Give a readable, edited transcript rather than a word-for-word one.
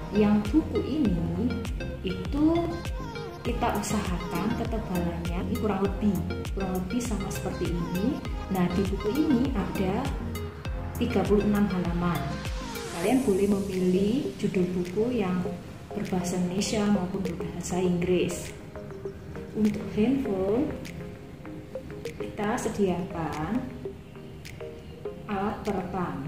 yang buku ini itu kita usahakan ketebalannya kurang lebih sama seperti ini. Nah, di buku ini ada 36 halaman. Kalian boleh memilih judul buku yang berbahasa Indonesia maupun berbahasa Inggris. Untuk handphone, kita sediakan alat perekam.